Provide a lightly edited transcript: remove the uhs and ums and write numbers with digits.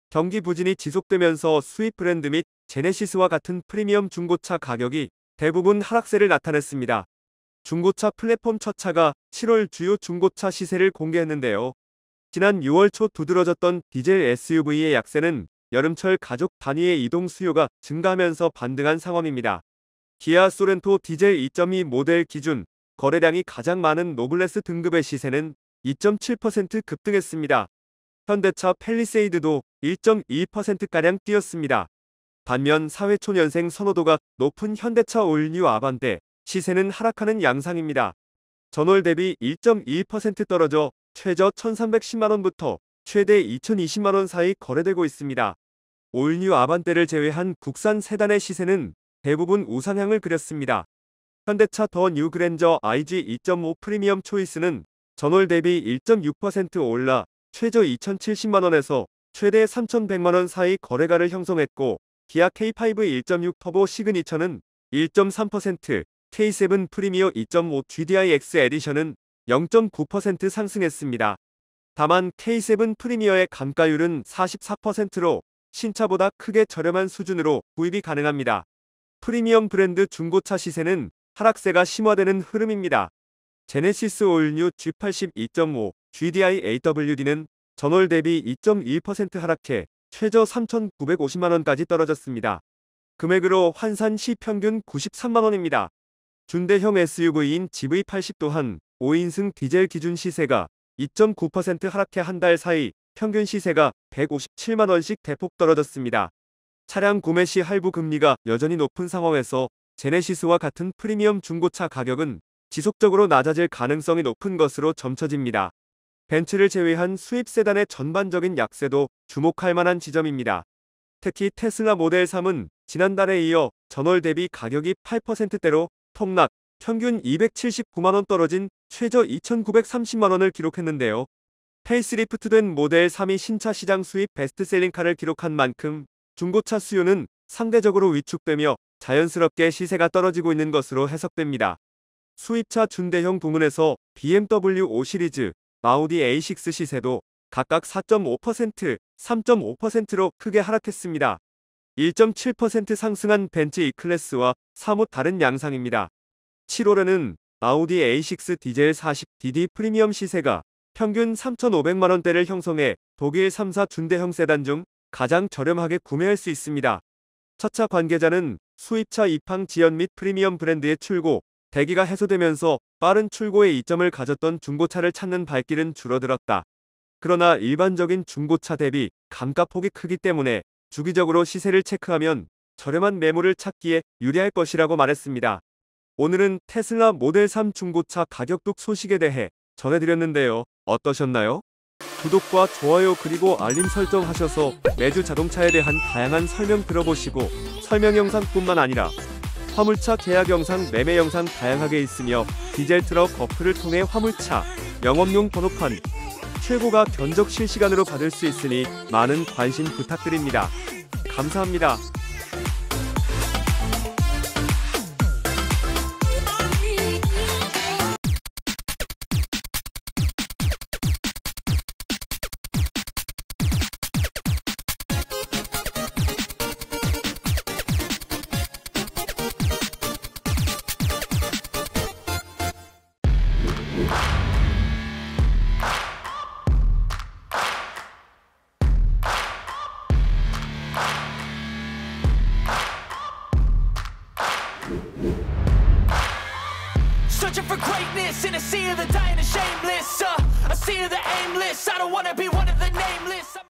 경기 부진이 지속되면서 수입 브랜드 및 제네시스와 같은 프리미엄 중고차 가격이 대부분 하락세를 나타냈습니다. 중고차 플랫폼 첫차가 7월 주요 중고차 시세를 공개했는데요. 지난 6월 초 두드러졌던 디젤 SUV의 약세는 여름철 가족 단위의 이동 수요가 증가하면서 반등한 상황입니다. 기아 소렌토 디젤 2.2 모델 기준 거래량이 가장 많은 노블레스 등급의 시세는 2.7% 급등했습니다. 현대차 팰리세이드도 1.2%가량 뛰었습니다. 반면 사회초년생 선호도가 높은 현대차 올뉴 아반떼 시세는 하락하는 양상입니다. 전월 대비 1.2% 떨어져 최저 1,310만원부터 최대 2,020만원 사이 거래되고 있습니다. 올뉴 아반떼를 제외한 국산 세단의 시세는 대부분 우상향을 그렸습니다. 현대차 더 뉴 그랜저 IG 2.5 프리미엄 초이스는 전월 대비 1.6% 올라 최저 2,070만원에서 최대 3,100만원 사이 거래가를 형성했고, 기아 K5 1.6 터보 시그니처는 1.3%, K7 프리미어 2.5 GDI-X 에디션은 0.9% 상승했습니다. 다만 K7 프리미어의 감가율은 44%로 신차보다 크게 저렴한 수준으로 구입이 가능합니다. 프리미엄 브랜드 중고차 시세는 하락세가 심화되는 흐름입니다. 제네시스 올뉴 G80 2.5 GDI AWD는 전월 대비 2.1% 하락해 최저 3,950만원까지 떨어졌습니다. 금액으로 환산 시 평균 93만원입니다. 준대형 SUV인 GV80 또한 5인승 디젤 기준 시세가 2.9% 하락해 한 달 사이 평균 시세가 157만원씩 대폭 떨어졌습니다. 차량 구매 시 할부 금리가 여전히 높은 상황에서 제네시스와 같은 프리미엄 중고차 가격은 지속적으로 낮아질 가능성이 높은 것으로 점쳐집니다. 벤츠를 제외한 수입 세단의 전반적인 약세도 주목할 만한 지점입니다. 특히 테슬라 모델 3은 지난달에 이어 전월 대비 가격이 8%대로 폭락, 평균 279만원 떨어진 최저 2,930만원을 기록했는데요. 페이스리프트된 모델 3이 신차 시장 수입 베스트셀링카를 기록한 만큼 중고차 수요는 상대적으로 위축되며 자연스럽게 시세가 떨어지고 있는 것으로 해석됩니다. 수입차 준대형 부문에서 BMW 5 시리즈, 아우디 A6 시세도 각각 4.5%, 3.5%로 크게 하락했습니다. 1.7% 상승한 벤츠 E클래스와 사뭇 다른 양상입니다. 7월에는 아우디 A6 디젤 40DD 프리미엄 시세가 평균 3,500만원대를 형성해 독일 3사 준대형 세단 중 가장 저렴하게 구매할 수 있습니다. 차차 관계자는 수입차 입항 지연 및 프리미엄 브랜드의 출고, 대기가 해소되면서 빠른 출고의 이점을 가졌던 중고차를 찾는 발길은 줄어들었다. 그러나 일반적인 중고차 대비 감가폭이 크기 때문에 주기적으로 시세를 체크하면 저렴한 매물을 찾기에 유리할 것이라고 말했습니다. 오늘은 테슬라 모델 3 중고차 가격뚝 소식에 대해 전해드렸는데요. 어떠셨나요? 구독과 좋아요 그리고 알림 설정하셔서 매주 자동차에 대한 다양한 설명 들어보시고 설명 영상뿐만 아니라 화물차 계약 영상, 매매 영상 다양하게 있으며 디젤 트럭 어플을 통해 화물차, 영업용 번호판, 최고가 견적 실시간으로 받을 수 있으니 많은 관심 부탁드립니다. 감사합니다. Searching for greatness in a sea of the dying and shameless. A sea of the aimless. I don't wanna be one of the nameless.